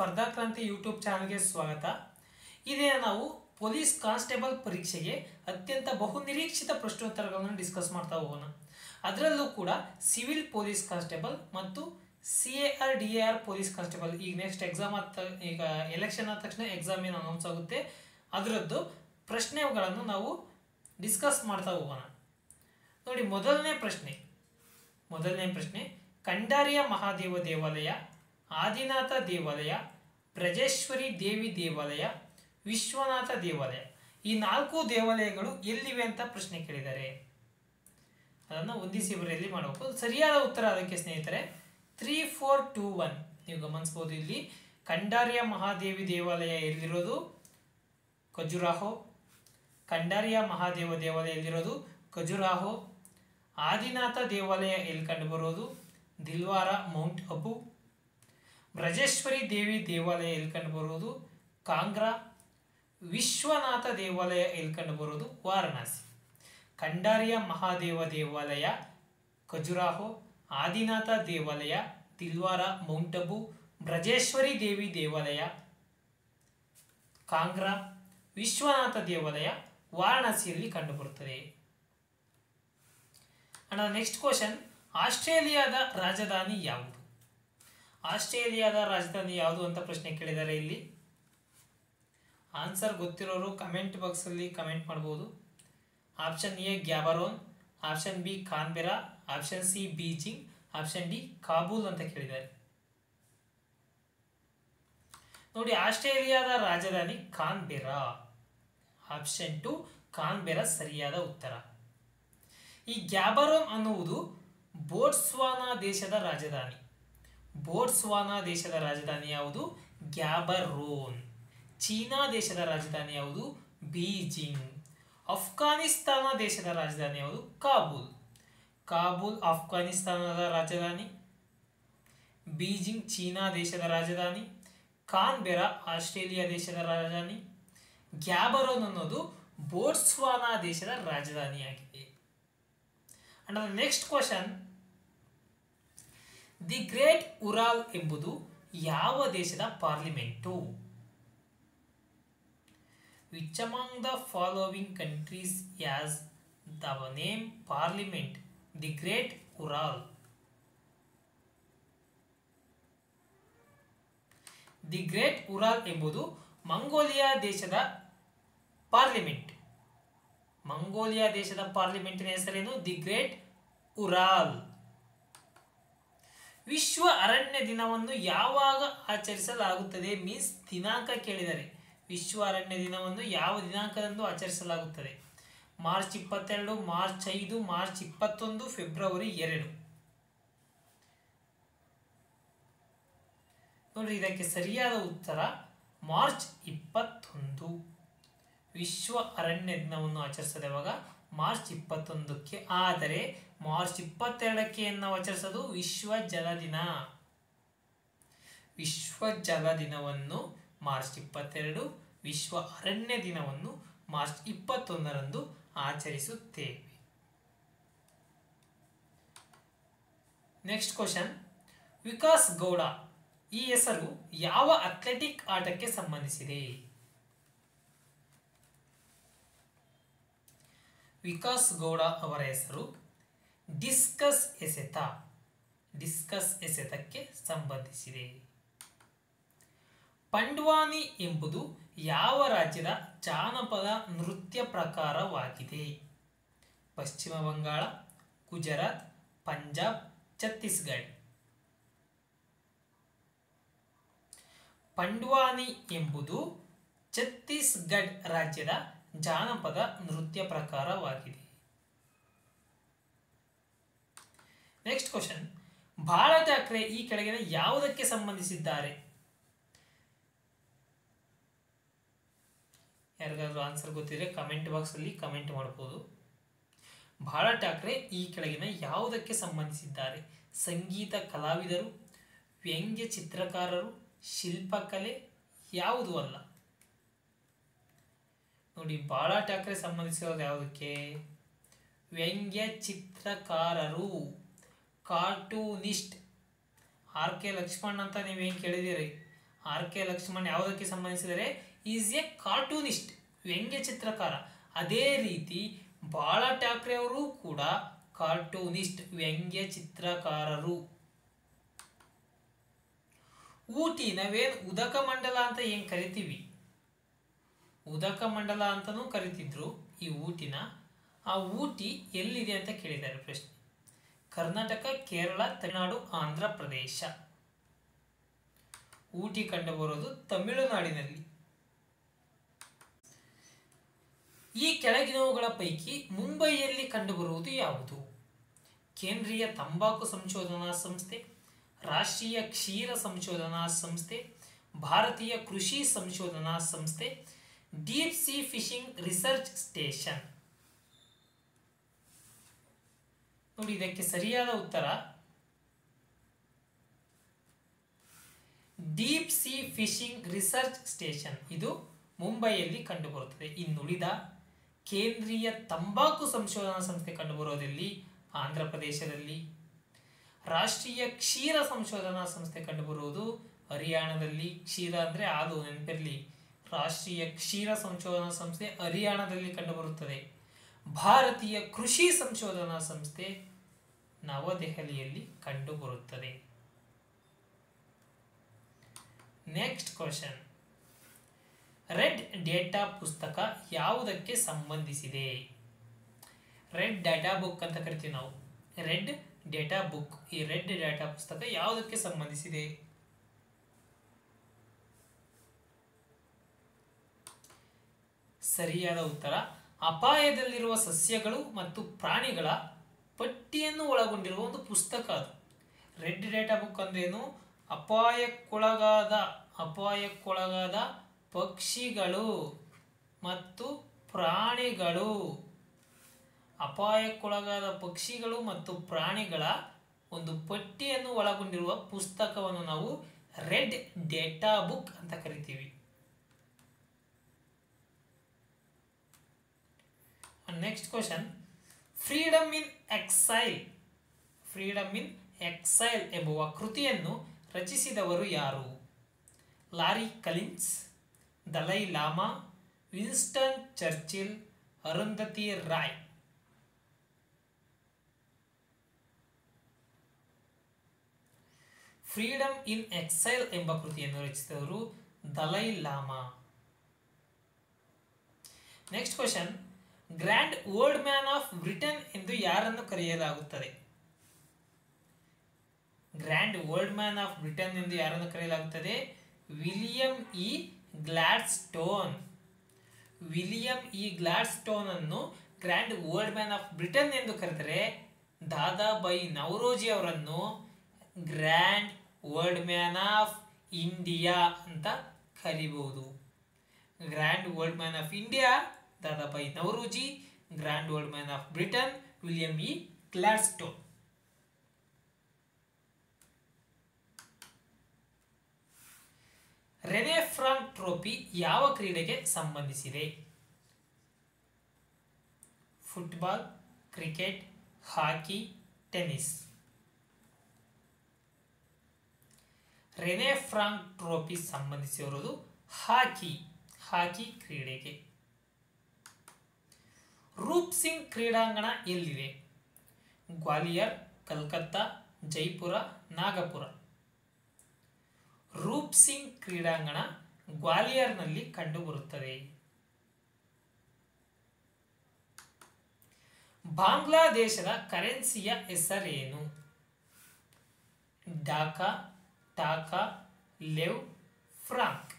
ಸ್ಪರ್ಧಾ ಕ್ರಾಂತಿ ಯೂಟ್ಯೂಬ್ ಚಾನಲ್ಗೆ ಸ್ವಾಗತ. ಇದೇ ನಾವು ಪೊಲೀಸ್ ಕಾನ್ಸ್ಟೇಬಲ್ ಪರೀಕ್ಷೆಗೆ ಅತ್ಯಂತ ಬಹುನಿರೀಕ್ಷಿತ ಪ್ರಶ್ನೋತ್ತರಗಳನ್ನು ಡಿಸ್ಕಸ್ ಮಾಡ್ತಾ ಹೋಗೋಣ. ಅದರಲ್ಲೂ ಕೂಡ ಸಿವಿಲ್ ಪೊಲೀಸ್ ಕಾನ್ಸ್ಟೇಬಲ್ ಮತ್ತು CAR DAR ಪೊಲೀಸ್ ಕಾನ್ಸ್ಟೇಬಲ್ ಈಗ ನೆಕ್ಸ್ಟ್ ಎಕ್ಸಾಮ್ ಈಗ ಎಲೆಕ್ಷನ್ ಆದ ತಕ್ಷಣ ಎಕ್ಸಾಮ್ ಏನು ಅನೌನ್ಸ್ ಆಗುತ್ತೆ ಅದರದ್ದು ಪ್ರಶ್ನೆಗಳನ್ನು ನಾವು ಡಿಸ್ಕಸ್ ಮಾಡ್ತಾ ಹೋಗೋಣ. ನೋಡಿ, ಮೊದಲನೇ ಪ್ರಶ್ನೆ ಕಂಡಾರಿಯ ಮಹಾದೇವ ದೇವಾಲಯ, ಆದಿನಾಥ ದೇವಾಲಯ, ಬ್ರಜೇಶ್ವರಿ ದೇವಿ ದೇವಾಲಯ, ವಿಶ್ವನಾಥ ದೇವಾಲಯ, ಈ 4 ದೇವಾಲಯಗಳು ಎಲ್ಲಿವೆ ಅಂತ ಪ್ರಶ್ನೆ ಕೇಳಿದ್ದಾರೆ. ಅದನ್ನು ಹೊಂದಿಸಿ ಬರೆಯಲ್ಲಿ ಮಾಡಬೇಕು. ಸರಿಯಾದ ಉತ್ತರ ಅದಕ್ಕೆ ಸ್ನೇಹಿತರೆ 3, 4, 2, 1 ನೀವು ಗಮನಿಸಬಹುದು. ಇಲ್ಲಿ ಕಂಡಾರಿಯ ಮಹಾದೇವಿ ದೇವಾಲಯ ಎಲ್ಲಿರೋದು? ಖಜುರಾಹೋ. ಕಂಡಾರಿಯ ಮಹಾದೇವ ದೇವಾಲಯ ಎಲ್ಲಿರೋದು? ಖಜುರಾಹೋ. ಆದಿನಾಥ ದೇವಾಲಯ ಎಲ್ಲಿ ಕಂಡುಬರೋದು? ದಿಲ್ವಾರ, ಮೌಂಟ್ ಅಬು. ಬ್ರಜೇಶ್ವರಿ ದೇವಿ ದೇವಾಲಯ ಎಲ್ಲಿ ಕಂಡುಬರೋದು? ಕಾಂಗ್ರಾ. ವಿಶ್ವನಾಥ ದೇವಾಲಯ ಎಲ್ಲಿ ಕಂಡುಬರೋದು? ವಾರಣಾಸಿ. ಕಂಡಾರಿಯ ಮಹಾದೇವ ದೇವಾಲಯ ಖಜುರಾಹೋ, ಆದಿನಾಥ ದೇವಾಲಯ ದಿಲ್ವಾರ, ಮೌಂಟ್ ಅಬು, ಬ್ರಜೇಶ್ವರಿ ದೇವಿ ದೇವಾಲಯ ಕಾಂಗ್ರಾ, ವಿಶ್ವನಾಥ ದೇವಾಲಯ ವಾರಣಾಸಿಯಲ್ಲಿ ಕಂಡುಬರುತ್ತದೆ. ಅಂಡ್ ನೆಕ್ಸ್ಟ್ ಕ್ವಶನ್, ಆಸ್ಟ್ರೇಲಿಯಾದ ರಾಜಧಾನಿ ಯಾವುದು? ಆಸ್ಟ್ರೇಲಿಯಾದ ರಾಜಧಾನಿ ಯಾವುದು ಅಂತ ಪ್ರಶ್ನೆ ಕೇಳಿದ್ದಾರೆ. ಇಲ್ಲಿ ಆನ್ಸರ್ ಗೊತ್ತಿರೋರು ಕಮೆಂಟ್ ಬಾಕ್ಸಲ್ಲಿ ಕಮೆಂಟ್ ಮಾಡ್ಬೋದು. Option A Gaborone, option B Canberra, option C Beijing, option D Kabul ಅಂತ ಕೇಳಿದ್ದಾರೆ. ನೋಡಿ, ಆಸ್ಟ್ರೇಲಿಯಾದ ರಾಜಧಾನಿ ಕಾನ್ಬೆರಾ. ಆಪ್ಷನ್ 2 ಕಾನ್ಬೆರಾ ಸರಿಯಾದ ಉತ್ತರ. ಈ ಗ್ಯಾಬರೋನ್ ಅನ್ನುವುದು ಬೋಟ್ಸ್ವಾನಾ ದೇಶದ ರಾಜಧಾನಿ. ಬೋಟ್ಸ್ವಾನಾ ದೇಶದ ರಾಜಧಾನಿ ಯಾವುದು? ಗ್ಯಾಬರೋನ್. ಚೀನಾ ದೇಶದ ರಾಜಧಾನಿ ಯಾವುದು? ಬೀಜಿಂಗ್. ಅಫ್ಘಾನಿಸ್ತಾನ ದೇಶದ ರಾಜಧಾನಿ ಯಾವುದು? ಕಾಬೂಲ್. ಕಾಬೂಲ್ ಅಫ್ಘಾನಿಸ್ತಾನದ ರಾಜಧಾನಿ. ಬೀಜಿಂಗ್ ಚೀನಾ ದೇಶದ ರಾಜಧಾನಿ. ಕಾನ್ಬೆರಾ ಆಸ್ಟ್ರೇಲಿಯಾ ದೇಶದ ರಾಜಧಾನಿ. ಗ್ಯಾಬರೋನ್ ಅನ್ನೋದು ಬೋಟ್ಸ್ವಾನಾ ದೇಶದ ರಾಜಧಾನಿಯಾಗಿದೆ. And next question, the great Ural ಎಂಬುದು ಯಾವ ದೇಶದ parliament? Which among the following countries has the name parliament the great Ural? The great Ural ಎಂಬುದು ಮಂಗೋಲಿಯಾ ದೇಶದ ಪಾರ್ಲಿಮೆಂಟ್. ಮಂಗೋಲಿಯಾ ದೇಶದ ಪಾರ್ಲಿಮೆಂಟಿನ ಹೆಸರೇನು? The great Ural. ವಿಶ್ವ ಅರಣ್ಯ ದಿನವನ್ನು ಯಾವಾಗ ಆಚರಿಸಲಾಗುತ್ತದೆ? ಮೀನ್ಸ್ ದಿನಾಂಕ ಕೇಳಿದರೆ ವಿಶ್ವ ಅರಣ್ಯ ದಿನವನ್ನು ಯಾವ ದಿನಾಂಕದಂದು ಆಚರಿಸಲಾಗುತ್ತದೆ? March 22, March 5, March 21, February 2. ನೋಡಿ, ಇದಕ್ಕೆ ಸರಿಯಾದ ಉತ್ತರ ಮಾರ್ಚ್ 21. ವಿಶ್ವ ಅರಣ್ಯ ದಿನವನ್ನು ಆಚರಿಸೋದವಾಗ ಮಾರ್ಚ್ 21ಕ್ಕೆ. ಆದರೆ ಮಾರ್ಚ್ 22ಕ್ಕೆ ನಾವು ಆಚರಿಸೋದು ವಿಶ್ವ ಜಲ ದಿನ. ವಿಶ್ವ ಜಲ ದಿನವನ್ನು ಮಾರ್ಚ್ 22, ವಿಶ್ವ ಅರಣ್ಯ ದಿನವನ್ನು ಮಾರ್ಚ್ 21ರಂದು ಆಚರಿಸುತ್ತೇವೆ. ನೆಕ್ಸ್ಟ್ ಕ್ವಶನ್, ವಿಕಾಸ್ ಗೌಡ ಈ ಹೆಸರು ಯಾವ ಅಥ್ಲೆಟಿಕ್ ಆಟಕ್ಕೆ ಸಂಬಂಧಿಸಿದೆ? ವಿಕಾಸ್ ಗೌಡ ಅವರ ಹೆಸರು ಡಿಸ್ಕಸ್ ಎಸೆತಕ್ಕೆ ಸಂಬಂಧಿಸಿದೆ. ಪಂಡ್ವಾನಿ ಎಂಬುದು ಯಾವ ರಾಜ್ಯದ ಜಾನಪದ ನೃತ್ಯ ಪ್ರಕಾರವಾಗಿದೆ? ಪಶ್ಚಿಮ ಬಂಗಾಳ, ಗುಜರಾತ್, ಪಂಜಾಬ್, ಛತ್ತೀಸ್ಗಢ. ಪಂಡ್ವಾನಿ ಎಂಬುದು ಛತ್ತೀಸ್ಗಢ ರಾಜ್ಯದ ಜಾನಪದ ನೃತ್ಯ ಪ್ರಕಾರವಾಗಿದೆ. ನೆಕ್ಸ್ಟ್ ಕ್ವಶನ್, ಬಾಳ ಠಾಕ್ರೆ ಈ ಕೆಳಗಿನ ಯಾವುದಕ್ಕೆ ಸಂಬಂಧಿಸಿದ್ದಾರೆ? ಯಾರಿಗಾದ್ರೂ ಆನ್ಸರ್ ಗೊತ್ತಿದ್ರೆ ಕಮೆಂಟ್ ಬಾಕ್ಸ್ ಅಲ್ಲಿ ಕಮೆಂಟ್ ಮಾಡಬಹುದು. ಬಾಳ ಠಾಕ್ರೆ ಈ ಕೆಳಗಿನ ಯಾವುದಕ್ಕೆ ಸಂಬಂಧಿಸಿದ್ದಾರೆ? ಸಂಗೀತ ಕಲಾವಿದರು, ವ್ಯಂಗ್ಯ ಚಿತ್ರಕಾರರು, ಶಿಲ್ಪಕಲೆ, ಯಾವುದು ಅಲ್ಲ? ನೋಡಿ, ಬಾಳ ಠಾಕ್ರೆ ಸಂಬಂಧಿಸಿರೋದು ಯಾವುದಕ್ಕೆ? ವ್ಯಂಗ್ಯ ಚಿತ್ರಕಾರರು, ಕಾರ್ಟೂನಿಸ್ಟ್. ಆರ್ ಕೆ ಲಕ್ಷ್ಮಣ್ ಅಂತ ನೀವು ಏನು ಕೇಳಿದಿರಿ, ಆರ್ ಕೆ ಲಕ್ಷ್ಮಣ್ ಯಾವುದಕ್ಕೆ ಸಂಬಂಧಿಸಿದರೆ ಈಸ್ ಎ ಕಾರ್ಟೂನಿಸ್ಟ್, ವ್ಯಂಗ್ಯ ಚಿತ್ರಕಾರ. ಅದೇ ರೀತಿ ಬಾಳ ಠಾಕ್ರೆ ಅವರು ಕೂಡ ಕಾರ್ಟೂನಿಸ್ಟ್, ವ್ಯಂಗ್ಯ ಚಿತ್ರಕಾರರು. ಊಟಿ ನಾವೇನು ಉದಕ ಮಂಡಲ ಅಂತ ಏನ್ ಕರಿತೀವಿ, ಉದಕ ಮಂಡಲ ಅಂತನೂ ಕರಿತಿದ್ರು ಈ ಊಟಿನ. ಆ ಊಟಿ ಎಲ್ಲಿದೆ ಅಂತ ಕೇಳಿದ್ದಾರೆ ಪ್ರಶ್ನೆ. ಕರ್ನಾಟಕ, ಕೇರಳ, ತಮಿಳುನಾಡು, ಆಂಧ್ರ ಪ್ರದೇಶ. ಊಟಿ ಕಂಡುಬರೋದು ತಮಿಳುನಾಡಿನಲ್ಲಿ. ಈ ಕೆಳಗಿನವುಗಳ ಪೈಕಿ ಮುಂಬೈಯಲ್ಲಿ ಕಂಡುಬರುವುದು ಯಾವುದು? ಕೇಂದ್ರೀಯ ತಂಬಾಕು ಸಂಶೋಧನಾ ಸಂಸ್ಥೆ, ರಾಷ್ಟ್ರೀಯ ಕ್ಷೀರ ಸಂಶೋಧನಾ ಸಂಸ್ಥೆ, ಭಾರತೀಯ ಕೃಷಿ ಸಂಶೋಧನಾ ಸಂಸ್ಥೆ, deep sea fishing research station. ನೋಡಿ, ಇದಕ್ಕೆ ಸರಿಯಾದ ಉತ್ತರ deep sea fishing research station. ಇದು ಮುಂಬೈಯಲ್ಲಿ ಕಂಡುಬರುತ್ತದೆ. ಇನ್ನುಳಿದ ಕೇಂದ್ರೀಯ ತಂಬಾಕು ಸಂಶೋಧನಾ ಸಂಸ್ಥೆ ಕಂಡುಬರೋದಲ್ಲಿ ಆಂಧ್ರ ಪ್ರದೇಶದಲ್ಲಿ, ರಾಷ್ಟ್ರೀಯ ಕ್ಷೀರ ಸಂಶೋಧನಾ ಸಂಸ್ಥೆ ಕಂಡುಬರುವುದು ಹರಿಯಾಣದಲ್ಲಿ. ಕ್ಷೀರ ಅಂದರೆ ಹಾಲು, ನೆನಪಿರಲಿ. ರಾಷ್ಟ್ರೀಯ ಕ್ಷೀರ ಸಂಶೋಧನಾ ಸಂಸ್ಥೆ ಹರಿಯಾಣದಲ್ಲಿ ಕಂಡುಬರುತ್ತದೆ. ಭಾರತೀಯ ಕೃಷಿ ಸಂಶೋಧನಾ ಸಂಸ್ಥೆ ನವದೆಹಲಿಯಲ್ಲಿ ಕಂಡುಬರುತ್ತದೆ. Next question. ರೆಡ್ ಡೇಟಾ ಪುಸ್ತಕ ಯಾವುದಕ್ಕೆ ಸಂಬಂಧಿಸಿದೆ? ರೆಡ್ ಡೇಟಾ ಬುಕ್ ಅಂತ ಕರಿತೀವಿ ನಾವು. ರೆಡ್ ಡೇಟಾ ಬುಕ್, ಈ ರೆಡ್ ಡೇಟಾ ಪುಸ್ತಕ ಯಾವುದಕ್ಕೆ ಸಂಬಂಧಿಸಿದೆ? ಸರಿಯಾದ ಉತ್ತರ ಅಪಾಯದಲ್ಲಿರುವ ಸಸ್ಯಗಳು ಮತ್ತು ಪ್ರಾಣಿಗಳ ಪಟ್ಟಿಯನ್ನು ಒಳಗೊಂಡಿರುವ ಒಂದು ಪುಸ್ತಕ ಅದು. ರೆಡ್ ಡೇಟಾ ಬುಕ್ ಅಂದ್ರೇನು? ಅಪಾಯಕ್ಕೊಳಗಾದ ಪಕ್ಷಿಗಳು ಮತ್ತು ಪ್ರಾಣಿಗಳು, ಅಪಾಯಕ್ಕೊಳಗಾದ ಪಕ್ಷಿಗಳು ಮತ್ತು ಪ್ರಾಣಿಗಳ ಒಂದು ಪಟ್ಟಿಯನ್ನು ಒಳಗೊಂಡಿರುವ ಪುಸ್ತಕವನ್ನು ನಾವು ರೆಡ್ ಡೇಟಾ ಬುಕ್ ಅಂತ ಕರಿತೀವಿ. Next question. Freedom in exile ಎಂಬುವ ಕೃತಿಯನ್ನು ರಚಿಸಿದವರು ಯಾರು? Larry Collins, Dalai Lama, Winston Churchill, Arundhati Roy. Freedom in exile ಎಂಬ ಕೃತಿಯನ್ನು ರಚಿಸಿದವರು Dalai Lama. Next question. Grand old man of Britain ಎಂದು ಯಾರನ್ನು ಕರೆಯಲಾಗುತ್ತದೆ? Grand old man of Britain ಎಂದು ಯಾರನ್ನು ಕರೆಯಲಾಗುತ್ತದೆ? William E Gladstone. William E Gladstone ಅನ್ನು grand old man of Britain ಎಂದು ಕರೆದರೆ, ದಾದಾಬಾಯಿ ನವರೋಜಿ ಅವರನ್ನು grand old man of India ಅಂತ ಕರಿಬಹುದು. Grand old man of India Dadabhai Naoroji, grand old man of Britain William E Gladstone. Rene Frank trophy ಯಾವ ಕ್ರೀಡೆಗೆ ಸಂಬಂಧಿಸಿದೆ? Football, cricket, hockey, tennis. Rene Frank trophy ಸಂಬಂಧಿಸಿರುವುದು hockey ಕ್ರೀಡೆಗೆ. ರೂಪ್ ಸಿಂಗ್ ಕ್ರೀಡಾಂಗಣ ಎಲ್ಲಿದೆ? ಗ್ವಾಲಿಯರ್, ಕಲ್ಕತ್ತಾ, ಜೈಪುರ, ನಾಗಪುರ. ರೂಪ್ ಸಿಂಗ್ ಕ್ರೀಡಾಂಗಣ ಗ್ವಾಲಿಯರ್ನಲ್ಲಿ ಕಂಡುಬರುತ್ತದೆ. ಬಾಂಗ್ಲಾದೇಶದ ಕರೆನ್ಸಿಯ ಹೆಸರೇನು? Dhaka, taka, lev, franc.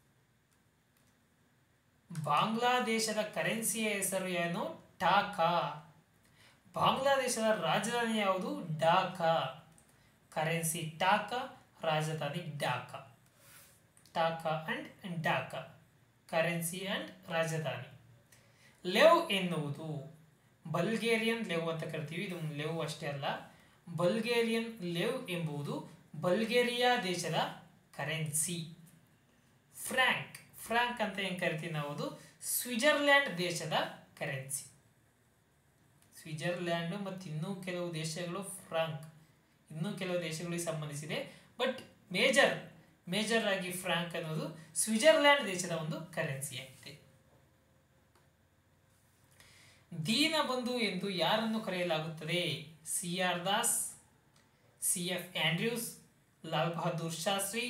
ಬಾಂಗ್ಲಾದೇಶದ ಕರೆನ್ಸಿಯ ಹೆಸರು ಏನು? ಟಾಕಾ. ಬಾಂಗ್ಲಾದೇಶದ ರಾಜಧಾನಿ ಯಾವುದು? ಢಾಕಾ. ಕರೆನ್ಸಿ ಟಾಕಾ, ರಾಜಧಾನಿ Dhaka. Taka and Dhaka, currency and ರಾಜಧಾನಿ. ಲೆವ್ ಎನ್ನುವುದು ಬಲ್ಗೇರಿಯನ್ ಲೆವ್ ಅಂತ ಕರಿತೀವಿ. ಇದು ಲೆವ್ ಅಷ್ಟೇ ಅಲ್ಲ, ಬಲ್ಗೇರಿಯನ್ ಲೆವ್ ಎಂಬುದು ಬಲ್ಗೇರಿಯಾ ದೇಶದ ಕರೆನ್ಸಿ. ಫ್ರಾಂಕ್ ಅಂತ ಏನು ಕರಿತೀವಿ ನಾವು, ಅದು ಸ್ವಿಟ್ಜರ್ಲ್ಯಾಂಡ್ ದೇಶದ ಕರೆನ್ಸಿ. ಸ್ವಿಟ್ಜರ್ಲ್ಯಾಂಡ್ ಮತ್ತು ಇನ್ನೂ ಕೆಲವು ದೇಶಗಳು ಫ್ರಾಂಕ್, ಇನ್ನೂ ಕೆಲವು ದೇಶಗಳಿಗೆ ಸಂಬಂಧಿಸಿದೆ. ಬಟ್ ಮೇಜರ್ ಆಗಿ ಫ್ರಾಂಕ್ ಅನ್ನೋದು ಸ್ವಿಟ್ಜರ್ಲ್ಯಾಂಡ್ ದೇಶದ ಒಂದು ಕರೆನ್ಸಿ ಆಗಿದೆ. ದೀನಬಂಧು ಎಂದು ಯಾರನ್ನು ಕರೆಯಲಾಗುತ್ತದೆ? CR Das, CF Andrews, Lal Bahadur Shastri,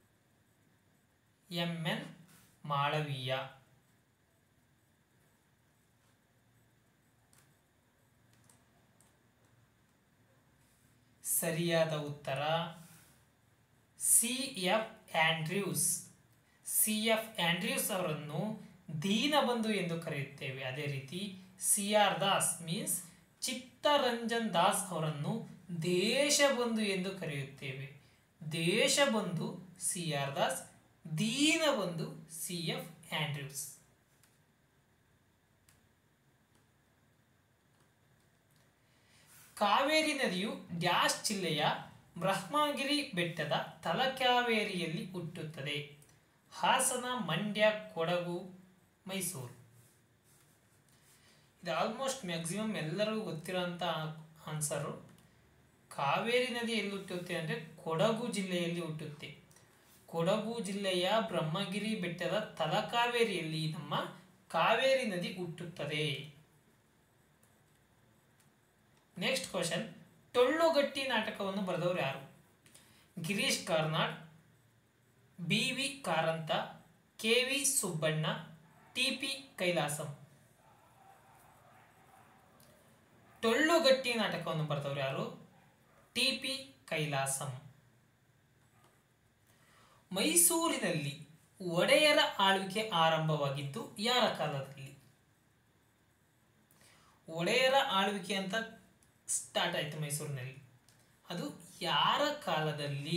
MN Malaviya. ಸರಿಯಾದ ಉತ್ತರ CF ಆಂಡ್ರ್ಯೂಸ್. CF ಆಂಡ್ರ್ಯೂಸ್ ಅವರನ್ನು ದೀನಬಂಧು ಎಂದು ಕರೆಯುತ್ತೇವೆ. ಅದೇ ರೀತಿ CR ದಾಸ್ ಮೀನ್ಸ್ ಚಿತ್ತರಂಜನ್ ದಾಸ್ ಅವರನ್ನು ದೇಶಬಂಧು ಎಂದು ಕರೆಯುತ್ತೇವೆ. Deshbandhu CR Das, Deenabandhu CF Andrews. Kaveri ನದಿಯು ಡ್ಯಾಶ್ ಜಿಲ್ಲೆಯ ಬ್ರಹ್ಮಗಿರಿ ಬೆಟ್ಟದ ತಲಕಾವೇರಿಯಲ್ಲಿ ಹುಟ್ಟುತ್ತದೆ? ಹಾಸನ, ಮಂಡ್ಯ, ಕೊಡಗು, ಮೈಸೂರು. ಇದು ಆಲ್ಮೋಸ್ಟ್ ಮ್ಯಾಕ್ಸಿಮಮ್ ಎಲ್ಲರಿಗೂ ಗೊತ್ತಿರೋಂಥ ಆನ್ಸರು. ಕಾವೇರಿ ನದಿ ಎಲ್ಲಿ ಹುಟ್ಟುತ್ತೆ ಅಂದರೆ ಕೊಡಗು ಜಿಲ್ಲೆಯಲ್ಲಿ ಹುಟ್ಟುತ್ತೆ. ಕೊಡಗು ಜಿಲ್ಲೆಯ ಬ್ರಹ್ಮಗಿರಿ ಬೆಟ್ಟದ ತಲಕಾವೇರಿಯಲ್ಲಿ ನಮ್ಮ ಕಾವೇರಿ ನದಿ ಹುಟ್ಟುತ್ತದೆ. ನೆಕ್ಸ್ಟ್ ಕ್ವಶನ್, ಟೊಳ್ಳುಗಟ್ಟಿ ನಾಟಕವನ್ನು ಬರೆದವರು ಯಾರು? Girish Karnad, BV Karanth, KV Subbanna, TP Kailasam. Tollugatti ನಾಟಕವನ್ನು ಬರೆದವರು ಯಾರು? TP ಕೈಲಾಸಂ. ಮೈಸೂರಿನಲ್ಲಿ ಒಡೆಯರ ಆಳ್ವಿಕೆ ಆರಂಭವಾಗಿದ್ದು ಯಾರ ಕಾಲದಲ್ಲಿ? ಒಡೆಯರ ಆಳ್ವಿಕೆ ಅಂತ ಸ್ಟಾರ್ಟ್ ಆಯಿತು ಮೈಸೂರಿನಲ್ಲಿ, ಅದು ಯಾರ ಕಾಲದಲ್ಲಿ?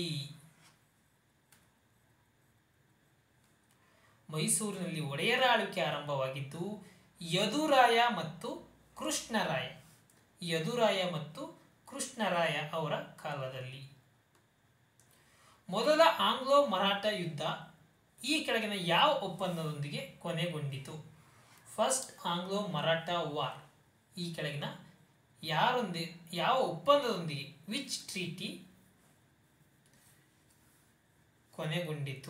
ಮೈಸೂರಿನಲ್ಲಿ ಒಡೆಯರ ಆಳ್ವಿಕೆ ಆರಂಭವಾಗಿದ್ದು ಯದುರಾಯ ಮತ್ತು ಕೃಷ್ಣರಾಯ. ಯದುರಾಯ ಮತ್ತು ಕೃಷ್ಣರಾಯ ಅವರ ಕಾಲದಲ್ಲಿ. ಮೊದಲ ಆಂಗ್ಲೋ ಮರಾಠ ಯುದ್ಧ ಈ ಕೆಳಗಿನ ಯಾವ ಒಪ್ಪಂದದೊಂದಿಗೆ ಕೊನೆಗೊಂಡಿತು? ಫಸ್ಟ್ ಆಂಗ್ಲೋ ಮರಾಠ ವಾರ್ ಈ ಕೆಳಗಿನ ಯಾವ ಒಪ್ಪಂದದೊಂದಿಗೆ, ವಿಚ್ ಟ್ರೀಟಿ ಕೊನೆಗೊಂಡಿತು?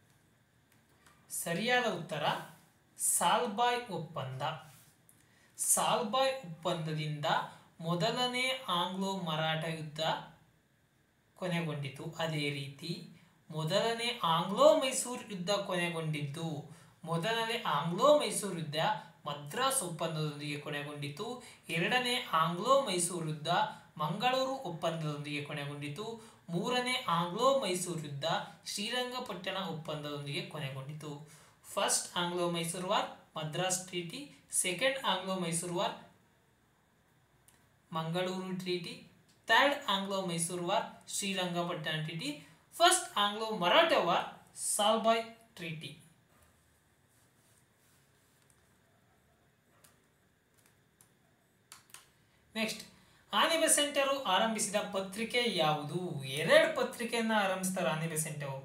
ಸರಿಯಾದ ಉತ್ತರ ಸಾಲ್ಬಾಯ್ ಒಪ್ಪಂದ. ಸಾಲ್ಬಾಯ್ ಒಪ್ಪಂದದಿಂದ ಮೊದಲನೇ ಆಂಗ್ಲೋ ಮರಾಠ ಯುದ್ಧ ಕೊನೆಗೊಂಡಿತು. ಅದೇ ರೀತಿ ಮೊದಲನೇ ಆಂಗ್ಲೋ ಮೈಸೂರು ಯುದ್ಧ ಕೊನೆಗೊಂಡಿದ್ದು, ಮೊದಲನೇ ಆಂಗ್ಲೋ ಮೈಸೂರು ಯುದ್ಧ ಮದ್ರಾಸ್ ಒಪ್ಪಂದದೊಂದಿಗೆ ಕೊನೆಗೊಂಡಿತು. ಎರಡನೇ ಆಂಗ್ಲೋ ಮೈಸೂರು ಯುದ್ಧ ಮಂಗಳೂರು ಒಪ್ಪಂದದೊಂದಿಗೆ ಕೊನೆಗೊಂಡಿತು. ಮೂರನೇ ಆಂಗ್ಲೋ ಮೈಸೂರು ಯುದ್ಧ ಶ್ರೀರಂಗಪಟ್ಟಣ ಒಪ್ಪಂದದೊಂದಿಗೆ ಕೊನೆಗೊಂಡಿತು. First Anglo Mysore war Madras treaty, second Anglo Mysore war Mangalore treaty, third Anglo Mysore war Srirangapatna treaty, first Anglo Maratha war Salbai treaty. Next, Annie Besant ಅವರು ಆರಂಭಿಸಿದ ಪತ್ರಿಕೆ ಯಾವುದು? ಎರಡು ಪತ್ರಿಕೆಯನ್ನು ಆರಂಭಿಸ್ತಾರೆ ಆನಿ ಬೆಸೆಂಟ್ ಅವರು.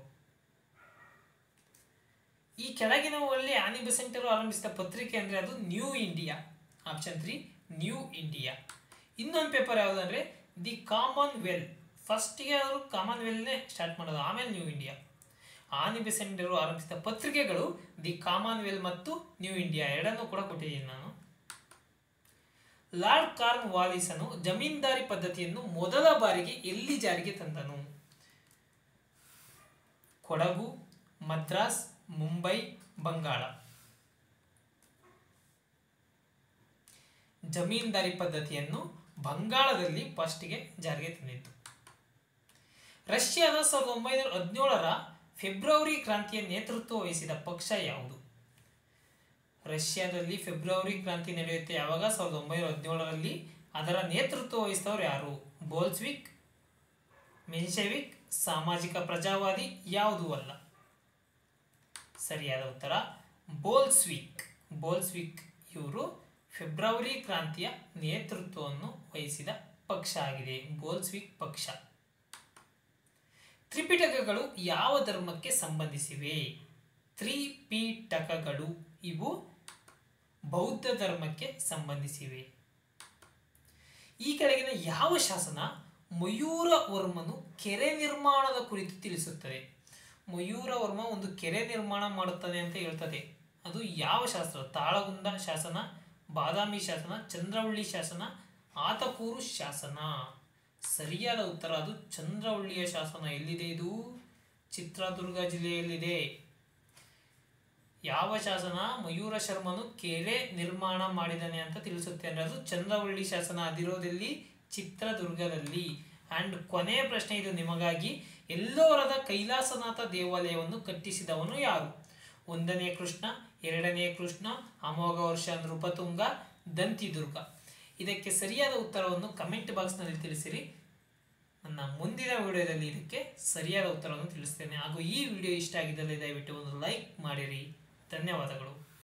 ಈ ಕೆಳಗಿನವುಗಳಲ್ಲಿ ಆನಿ ಬೆಸೆಂಟ್ ಅವರು ಆರಂಭಿಸಿದ ಪತ್ರಿಕೆ ಅಂದರೆ ಅದು new India. Option 3 new India. ಇನ್ನೊಂದು ಪೇಪರ್ ಯಾವುದು ಅಂದರೆ ದಿ ಕಾಮನ್ವೆಲ್ತ್. ಫಸ್ಟಿಗೆ ಅವರು ಕಾಮನ್ವೆಲ್ತ್ನೇ ಸ್ಟಾರ್ಟ್ ಮಾಡೋದು, ಆಮೇಲೆ ನ್ಯೂ ಇಂಡಿಯಾ. ಆನಿ ಬೆಸೆಂಟ್ ಅವರು ಆರಂಭಿಸಿದ ಪತ್ರಿಕೆಗಳು ದಿ ಕಾಮನ್ವೆಲ್ತ್ ಮತ್ತು ನ್ಯೂ ಇಂಡಿಯಾ ಎರಡನ್ನೂ ಕೂಡ ಕೊಟ್ಟಿದ್ದೀನಿ ನಾನು. ಲಾರ್ಡ್ ಕಾರ್ನ್ ವಾಲಿಸನು ಜಮೀನ್ದಾರಿ ಪದ್ಧತಿಯನ್ನು ಮೊದಲ ಬಾರಿಗೆ ಎಲ್ಲಿ ಜಾರಿಗೆ ತಂದನು? ಕೊಡಗು, ಮದ್ರಾಸ್, ಮುಂಬೈ, ಬಂಗಾಳ. ಜಮೀನ್ದಾರಿ ಪದ್ಧತಿಯನ್ನು ಬಂಗಾಳದಲ್ಲಿ ಫಸ್ಟ್ಗೆ ಜಾರಿಗೆ ತಂದಿತ್ತು. ರಷ್ಯಾದ 1917ರ ಫೆಬ್ರವರಿ ಕ್ರಾಂತಿಯ ನೇತೃತ್ವ ವಹಿಸಿದ ಪಕ್ಷ ಯಾವುದು? ರಷ್ಯಾದಲ್ಲಿ ಫೆಬ್ರವರಿ ಕ್ರಾಂತಿ ನಡೆಯುತ್ತೆ ಯಾವಾಗ? 1917ರಲ್ಲಿ. ಅದರ ನೇತೃತ್ವ ವಹಿಸಿದವರು ಯಾರು? ಬೋಲ್ಸ್ವಿಕ್, ಮೆನ್ಶೆವಿಕ್, ಸಾಮಾಜಿಕ ಪ್ರಜಾವಾದಿ, ಯಾವುದೂ ಅಲ್ಲ. ಸರಿಯಾದ ಉತ್ತರ ಬೋಲ್ಸ್ವಿಕ್. ಬೋಲ್ಸ್ವಿಕ್ ಇವರು ಫೆಬ್ರವರಿ ಕ್ರಾಂತಿಯ ನೇತೃತ್ವವನ್ನು ವಹಿಸಿದ ಪಕ್ಷ ಆಗಿದೆ ಬೋಲ್ಸ್ವಿಕ್ ಪಕ್ಷ. ತ್ರಿಪಿಟಕಗಳು ಯಾವ ಧರ್ಮಕ್ಕೆ ಸಂಬಂಧಿಸಿವೆ? ತ್ರಿಪಿಟಕಗಳು ಇವು ಬೌದ್ಧ ಧರ್ಮಕ್ಕೆ ಸಂಬಂಧಿಸಿವೆ. ಈ ಕೆಳಗಿನ ಯಾವ ಶಾಸನ ಮಯೂರವರ್ಮನು ಕೆರೆ ನಿರ್ಮಾಣದ ಕುರಿತು ತಿಳಿಸುತ್ತದೆ? ಮಯೂರವರ್ಮ ಒಂದು ಕೆರೆ ನಿರ್ಮಾಣ ಮಾಡುತ್ತಾನೆ ಅಂತ ಹೇಳ್ತದೆ. ಅದು ಯಾವ ಶಾಸನ? ತಾಳಗುಂದ ಶಾಸನ, ಬಾದಾಮಿ ಶಾಸನ, ಚಂದ್ರವಳ್ಳಿ ಶಾಸನ, ಆತಕೂರು ಶಾಸನ. ಸರಿಯಾದ ಉತ್ತರ ಅದು ಚಂದ್ರವಳ್ಳಿಯ ಶಾಸನ. ಎಲ್ಲಿದೆ ಇದು? ಚಿತ್ರದುರ್ಗ ಜಿಲ್ಲೆಯಲ್ಲಿದೆ. ಯಾವ ಶಾಸನ ಮಯೂರ ಶರ್ಮನು ಕೆರೆ ನಿರ್ಮಾಣ ಮಾಡಿದಾನೆ ಅಂತ ತಿಳಿಸುತ್ತೆ ಅಂದರೆ ಅದು ಚಂದ್ರವಳ್ಳಿ ಶಾಸನ. ಅದಿರೋದಲ್ಲಿ ಚಿತ್ರದುರ್ಗದಲ್ಲಿ. ಆ್ಯಂಡ್ ಕೊನೆಯ ಪ್ರಶ್ನೆ ಇದು ನಿಮಗಾಗಿ. ಎಲ್ಲೋರದ ಕೈಲಾಸನಾಥ ದೇವಾಲಯವನ್ನು ಕಟ್ಟಿಸಿದವನು ಯಾರು? 1ನೇ ಕೃಷ್ಣ, 2ನೇ ಕೃಷ್ಣ, ಅಮೋಘ ವರ್ಷ ನೃಪತುಂಗ, ದಂತಿದುರ್ಗ. ಇದಕ್ಕೆ ಸರಿಯಾದ ಉತ್ತರವನ್ನು ಕಮೆಂಟ್ ಬಾಕ್ಸ್ನಲ್ಲಿ ತಿಳಿಸಿರಿ. ನನ್ನ ಮುಂದಿನ ವಿಡಿಯೋದಲ್ಲಿ ಇದಕ್ಕೆ ಸರಿಯಾದ ಉತ್ತರವನ್ನು ತಿಳಿಸ್ತೇನೆ. ಹಾಗೂ ಈ ವಿಡಿಯೋ ಇಷ್ಟ ಆಗಿದ್ದಲ್ಲಿ ದಯವಿಟ್ಟು ಒಂದು ಲೈಕ್ ಮಾಡಿರಿ. ಧನ್ಯವಾದಗಳು.